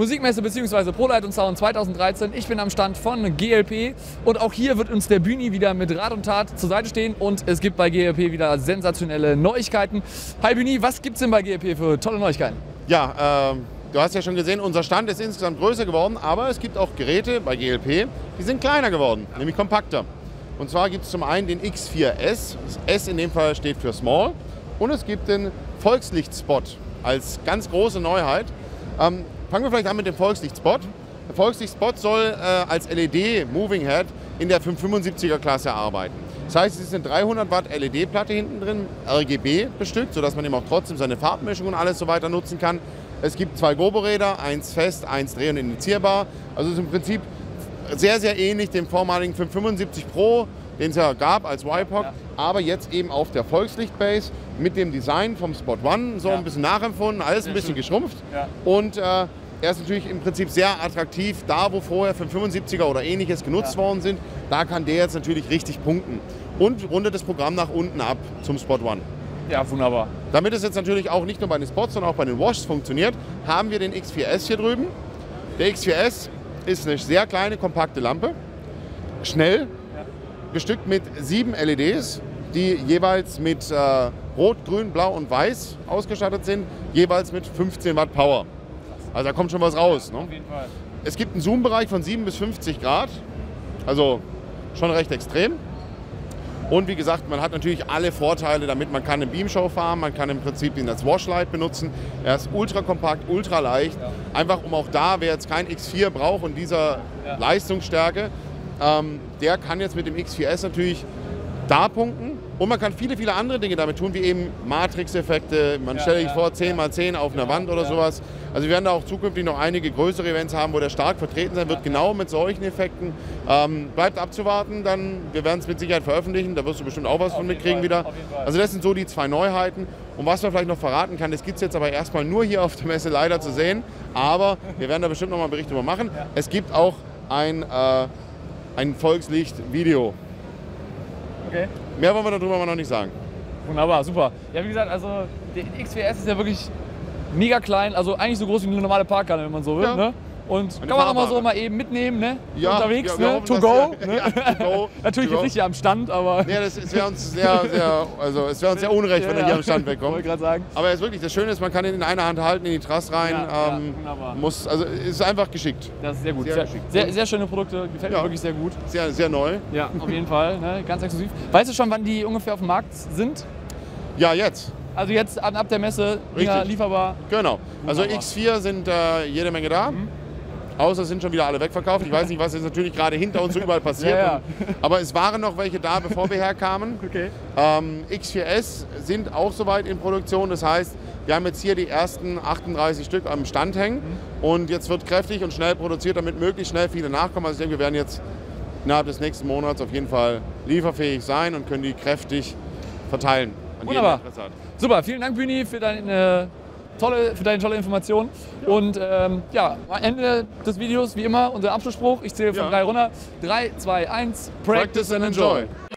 Musikmesse bzw. ProLight und Sound 2013. Ich bin am Stand von GLP und auch hier wird uns der Bühni wieder mit Rat und Tat zur Seite stehen und es gibt bei GLP wieder sensationelle Neuigkeiten. Hi Bühni, was gibt es denn bei GLP für tolle Neuigkeiten? Ja, du hast ja schon gesehen, unser Stand ist insgesamt größer geworden, aber es gibt auch Geräte bei GLP, die sind kleiner geworden, nämlich kompakter. Und zwar gibt es zum einen den X4S, das S in dem Fall steht für Small, und es gibt den Volkslichtspot als ganz große Neuheit. Fangen wir vielleicht an mit dem Volkslichtspot. Der Volkslichtspot soll als LED Moving Head in der 575er Klasse arbeiten. Das heißt, es ist eine 300 Watt LED-Platte hinten drin, RGB bestückt, sodass man eben auch trotzdem seine Farbmischung und alles so weiter nutzen kann. Es gibt 2 Gobo-Räder, eins fest, eins dreh- und indizierbar. Also es ist im Prinzip sehr, sehr ähnlich dem vormaligen 575 Pro, den es ja gab als WIPOC, aber jetzt eben auf der Volkslicht-Base mit dem Design vom Spot One, so ein bisschen nachempfunden, alles ein bisschen geschrumpft. Und er ist natürlich im Prinzip sehr attraktiv, da wo vorher 575er oder ähnliches genutzt worden sind, da kann der jetzt natürlich richtig punkten. Und rundet das Programm nach unten ab zum Spot One. Ja, wunderbar. Damit es jetzt natürlich auch nicht nur bei den Spots, sondern auch bei den Washs funktioniert, haben wir den X4S hier drüben. Der X4S ist eine sehr kleine, kompakte Lampe, schnell, bestückt mit 7 LEDs, die jeweils mit Rot, Grün, Blau und Weiß ausgestattet sind, jeweils mit 15 Watt Power. Also da kommt schon was raus. Ne? Auf jeden Fall. Es gibt einen Zoom-Bereich von 7 bis 50 Grad, also schon recht extrem. Und wie gesagt, man hat natürlich alle Vorteile damit. Man kann eine Beamshow fahren, man kann im Prinzip ihn als Washlight benutzen. Er ist ultra kompakt, ultra leicht. Einfach um auch da, wer jetzt kein X4 braucht und dieser Leistungsstärke, der kann jetzt mit dem X4S natürlich da punkten. Und man kann viele, viele andere Dinge damit tun, wie eben Matrix-Effekte. Man stelle sich vor, 10x10 auf einer Wand oder sowas. Also wir werden da auch zukünftig noch einige größere Events haben, wo der stark vertreten sein wird, genau mit solchen Effekten. Bleibt abzuwarten, dann, wir werden es mit Sicherheit veröffentlichen, da wirst du bestimmt auch was von mitkriegen wieder. Also das sind so die 2 Neuheiten. Und was man vielleicht noch verraten kann, das gibt es jetzt aber erstmal nur hier auf der Messe leider zu sehen. Aber wir werden da bestimmt noch mal einen Bericht darüber machen. Es gibt auch ein Volkslicht-Video. Okay. Mehr wollen wir darüber aber noch nicht sagen. Wunderbar, super. Ja, wie gesagt, also der X4S ist ja wirklich mega klein, also eigentlich so groß wie eine normale Parkkanne, wenn man so will. Ja. Ne? Und kann man auch mal so mal eben mitnehmen, ne? Ja, unterwegs, wir ne? hoffen, To go. dass, Ne? ja, to go. Natürlich To go. jetzt nicht hier am Stand, aber. Nee, es wäre uns sehr unrecht, wenn er hier am Stand wegkommt. Wollte gerade sagen. Aber es ist wirklich, das Schöne ist, man kann ihn in einer Hand halten, in die Trass rein. wunderbar. Also ist einfach geschickt. Das ist sehr gut. Sehr geschickt. Sehr schöne Produkte, gefällt mir wirklich sehr gut. Sehr, sehr neu. Ja, auf jeden Fall, ne? Ganz exklusiv. Weißt du schon, wann die ungefähr auf dem Markt sind? Ja, jetzt. Also jetzt ab der Messe, Dinger lieferbar. Genau. Also Wunderbar. X4 sind jede Menge da. Außer es sind schon wieder alle wegverkauft. Ich weiß nicht, was jetzt natürlich gerade hinter uns so überall passiert. Aber es waren noch welche da, bevor wir herkamen. Okay. X4S sind auch soweit in Produktion. Das heißt, wir haben jetzt hier die ersten 38 Stück am Stand hängen. Und jetzt wird kräftig und schnell produziert, damit möglichst schnell viele nachkommen. Also ich denke, wir werden jetzt innerhalb des nächsten Monats auf jeden Fall lieferfähig sein und können die kräftig verteilen. Wunderbar. Super, vielen Dank Bühni für deine tolle Information. Und ja, am Ende des Videos wie immer unser Abschlussspruch. Ich zähle von 3 runter. 3, 2, 1. Practice and enjoy.